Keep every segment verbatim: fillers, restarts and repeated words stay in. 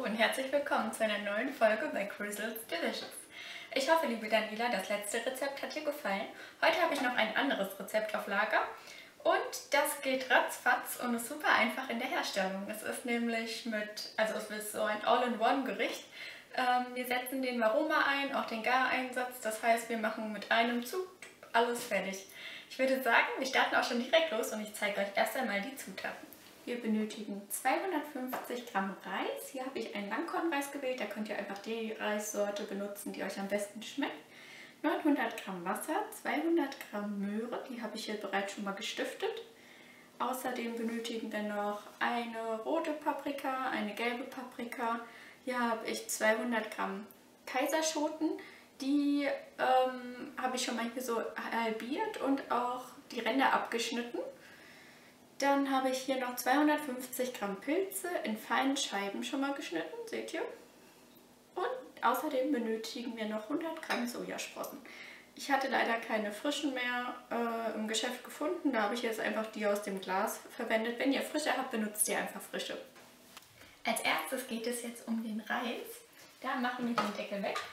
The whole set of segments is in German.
Hallo und herzlich willkommen zu einer neuen Folge bei Grizzles Delicious. Ich hoffe, liebe Daniela, das letzte Rezept hat dir gefallen. Heute habe ich noch ein anderes Rezept auf Lager und das geht ratzfatz und ist super einfach in der Herstellung. Es ist nämlich mit, also es ist so ein All-in-One-Gericht. Ähm, wir setzen den Varoma ein, auch den Gareinsatz, das heißt, wir machen mit einem Zug alles fertig. Ich würde sagen, wir starten auch schon direkt los und ich zeige euch erst einmal die Zutaten. Wir benötigen zweihundertfünfzig Gramm Reis. Hier habe ich einen Langkornreis gewählt. Da könnt ihr einfach die Reissorte benutzen, die euch am besten schmeckt. neunhundert Gramm Wasser, zweihundert Gramm Möhre. Die habe ich hier bereits schon mal gestiftet. Außerdem benötigen wir noch eine rote Paprika, eine gelbe Paprika. Hier habe ich zweihundert Gramm Kaiserschoten. Die ähm, habe ich schon mal hier so halbiert und auch die Ränder abgeschnitten. Dann habe ich hier noch zweihundertfünfzig Gramm Pilze in feinen Scheiben schon mal geschnitten, seht ihr. Und außerdem benötigen wir noch hundert Gramm Sojasprossen. Ich hatte leider keine frischen mehr äh, im Geschäft gefunden, da habe ich jetzt einfach die aus dem Glas verwendet. Wenn ihr frische habt, benutzt ihr einfach frische. Als erstes geht es jetzt um den Reis. Da machen wir den Deckel weg.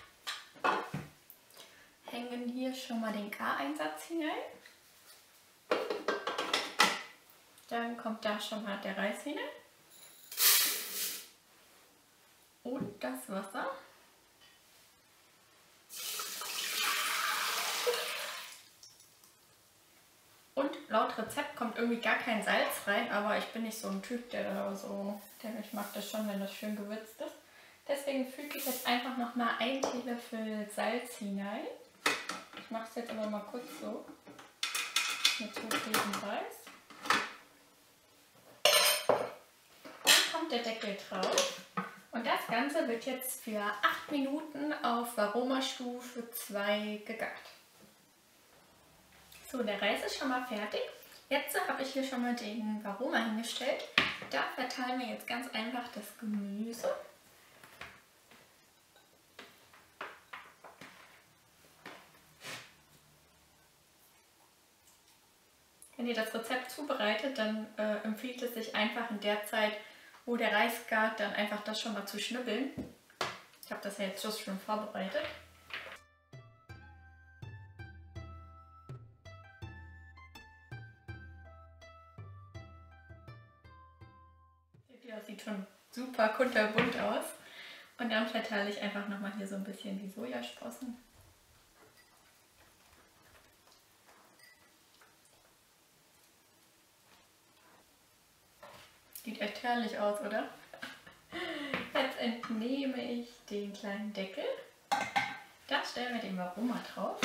Hängen hier schon mal den Gareinsatz hinein. Dann kommt da schon mal der Reis hinein und das Wasser. Und laut Rezept kommt irgendwie gar kein Salz rein, aber ich bin nicht so ein Typ, der da so, der ich mag das schon, wenn das schön gewürzt ist. Deswegen füge ich jetzt einfach noch mal einen Teelöffel Salz hinein. Ich mache es jetzt aber mal kurz so mit zwei Teelöffeln Reis. Der Deckel drauf und das Ganze wird jetzt für acht Minuten auf Varoma-Stufe zwei gegart. So, der Reis ist schon mal fertig. Jetzt habe ich hier schon mal den Varoma hingestellt. Da verteilen wir jetzt ganz einfach das Gemüse. Wenn ihr das Rezept zubereitet, dann äh, empfiehlt es sich einfach in der Zeit, wo der Reis gart, dann einfach das schon mal zu schnibbeln. Ich habe das ja jetzt just schon vorbereitet. Das sieht schon super kunterbunt aus. Und dann verteile ich einfach nochmal hier so ein bisschen die Sojasprossen. Sieht echt herrlich aus, oder? Jetzt entnehme ich den kleinen Deckel. Da stellen wir den Varoma drauf.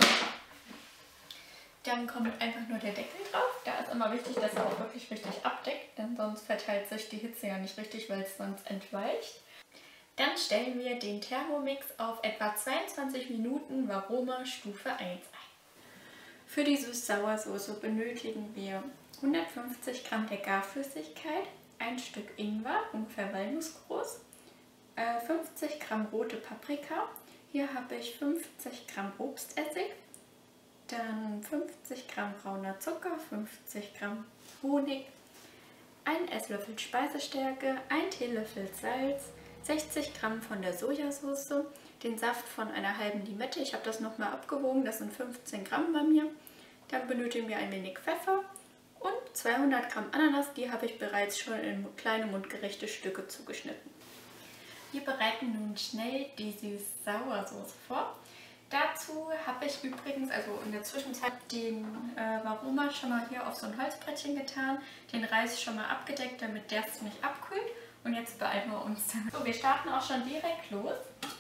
Dann kommt einfach nur der Deckel drauf. Da ist immer wichtig, dass er auch wirklich richtig abdeckt, denn sonst verteilt sich die Hitze ja nicht richtig, weil es sonst entweicht. Dann stellen wir den Thermomix auf etwa zweiundzwanzig Minuten Varoma Stufe eins ein. Für die Süß-Sauer-Soße benötigen wir hundertfünfzig Gramm der Garflüssigkeit, ein Stück Ingwer, ungefähr walnussgroß, äh, fünfzig Gramm rote Paprika, hier habe ich fünfzig Gramm Obstessig, dann fünfzig Gramm brauner Zucker, fünfzig Gramm Honig, ein Esslöffel Speisestärke, ein Teelöffel Salz, sechzig Gramm von der Sojasauce, den Saft von einer halben Limette, ich habe das nochmal abgewogen, das sind fünfzehn Gramm bei mir, dann benötigen wir ein wenig Pfeffer, und zweihundert Gramm Ananas, die habe ich bereits schon in kleine mundgerechte Stücke zugeschnitten. Wir bereiten nun schnell die Süß-Sauer-Soße vor. Dazu habe ich übrigens, also in der Zwischenzeit, den äh, Varoma schon mal hier auf so ein Holzbrettchen getan, den Reis schon mal abgedeckt, damit der es nicht abkühlt. Und jetzt beeilen wir uns. So, wir starten auch schon direkt los.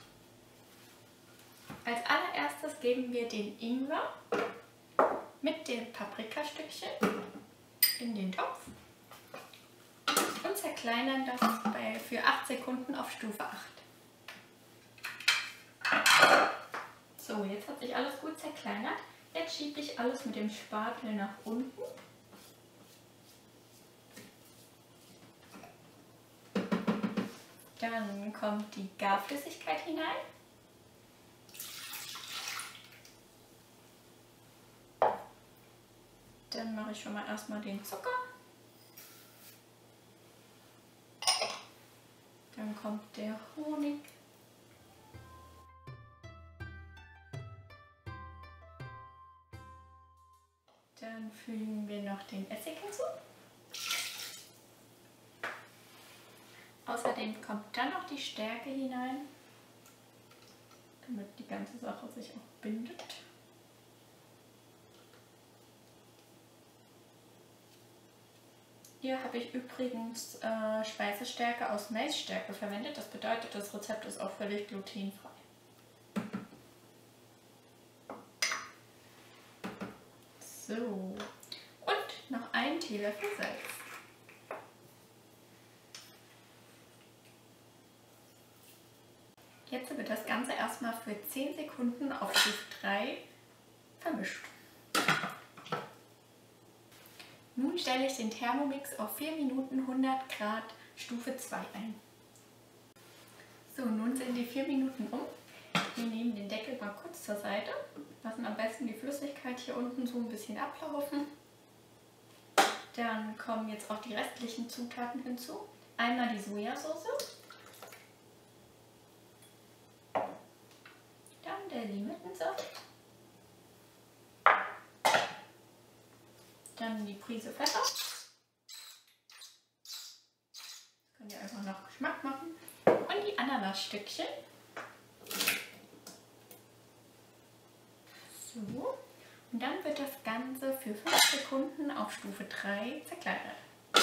Als allererstes geben wir den Ingwer mit den Paprikastückchen in den Topf und zerkleinern das bei, für acht Sekunden auf Stufe acht. So, jetzt hat sich alles gut zerkleinert. Jetzt schiebe ich alles mit dem Spatel nach unten. Dann kommt die Garflüssigkeit hinein. Dann mache ich schon mal erstmal den Zucker. Dann kommt der Honig. Dann fügen wir noch den Essig hinzu. Außerdem kommt dann noch die Stärke hinein, damit die ganze Sache sich auch bindet. Hier habe ich übrigens äh, Speisestärke aus Maisstärke verwendet. Das bedeutet, das Rezept ist auch völlig glutenfrei. So, und noch einen Teelöffel Salz. Jetzt wird das Ganze erstmal für zehn Sekunden auf Stufe drei vermischt. Nun stelle ich den Thermomix auf vier Minuten hundert Grad Stufe zwei ein. So, nun sind die vier Minuten um. Wir nehmen den Deckel mal kurz zur Seite, lassen am besten die Flüssigkeit hier unten so ein bisschen ablaufen. Dann kommen jetzt auch die restlichen Zutaten hinzu. Einmal die Sojasauce, dann der Limettensaft, dann die Prise Pfeffer. Das könnt ihr einfach noch Geschmack machen. Und die Ananasstückchen. So. Und dann wird das Ganze für fünf Sekunden auf Stufe drei zerkleinert.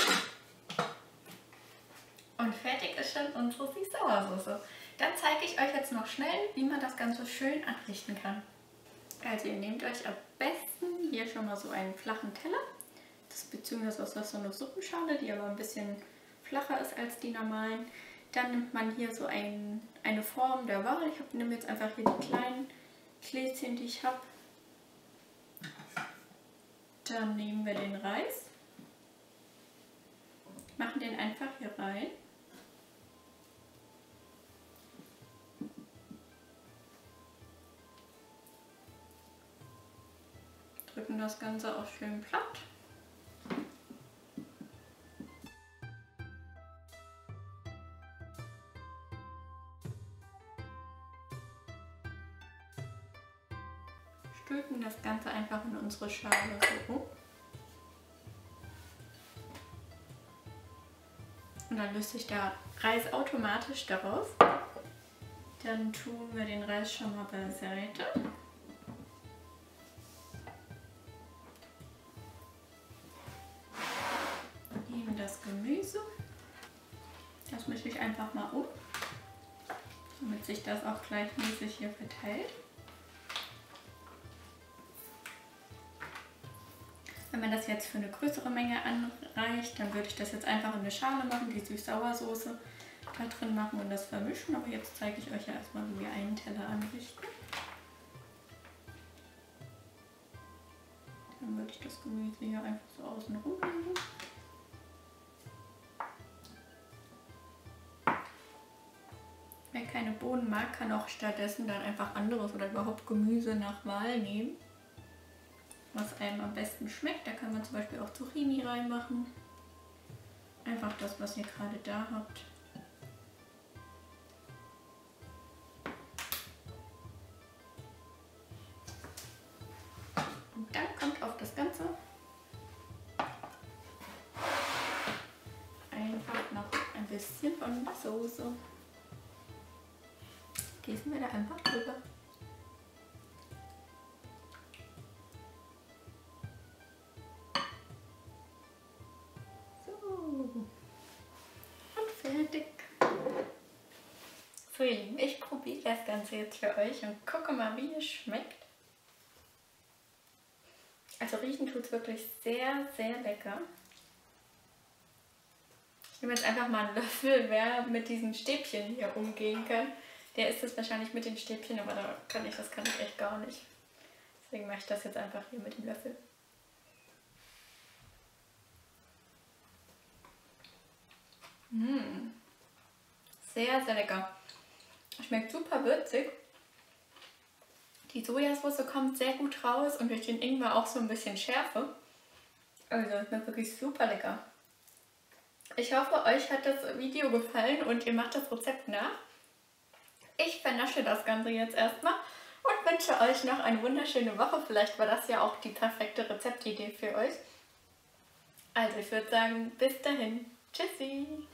Und fertig ist schon unsere Süß-Sauer-Soße. Dann zeige ich euch jetzt noch schnell, wie man das Ganze schön anrichten kann. Also ihr nehmt euch am besten hier schon mal so einen flachen Teller. Das beziehungsweise ist das so eine Suppenschale, die aber ein bisschen flacher ist als die normalen. Dann nimmt man hier so ein, eine Form der Wahl. Ich nehme jetzt einfach hier die kleinen Gläschen, die ich habe. Dann nehmen wir den Reis, machen den einfach hier rein. Drücken das Ganze auch schön platt. Stülpen das Ganze einfach in unsere Schale so um. Und dann löst sich der Reis automatisch daraus. Dann tun wir den Reis schon mal beiseite. Nehmen das Gemüse. Das mische ich einfach mal um, damit sich das auch gleichmäßig hier verteilt. Wenn man das jetzt für eine größere Menge anreicht, dann würde ich das jetzt einfach in eine Schale machen, die Süß-Sauer-Soße da drin machen und das vermischen. Aber jetzt zeige ich euch ja erstmal, wie wir einen Teller anrichten. Dann würde ich das Gemüse hier einfach so außen rum legen. Wer keine Bohnen mag, kann auch stattdessen dann einfach anderes oder überhaupt Gemüse nach Wahl nehmen, was einem am besten schmeckt. Da kann man zum Beispiel auch Zucchini reinmachen. Einfach das, was ihr gerade da habt. Und dann kommt auf das Ganze einfach noch ein bisschen von der Soße. Gießen wir da einfach drüber. Fertig. So ihr Lieben, ich probiere das Ganze jetzt für euch und gucke mal, wie es schmeckt. Also riechen tut es wirklich sehr, sehr lecker. Ich nehme jetzt einfach mal einen Löffel, wer mit diesen Stäbchen hier umgehen kann. Der isst es wahrscheinlich mit den Stäbchen, aber da kann ich, das kann ich echt gar nicht. Deswegen mache ich das jetzt einfach hier mit dem Löffel. Mmh. Sehr, sehr lecker. Schmeckt super würzig. Die Sojasauce kommt sehr gut raus und durch den Ingwer auch so ein bisschen Schärfe. Also schmeckt wirklich super lecker. Ich hoffe, euch hat das Video gefallen und ihr macht das Rezept nach. Ich vernasche das Ganze jetzt erstmal und wünsche euch noch eine wunderschöne Woche. Vielleicht war das ja auch die perfekte Rezeptidee für euch. Also ich würde sagen, bis dahin. Tschüssi!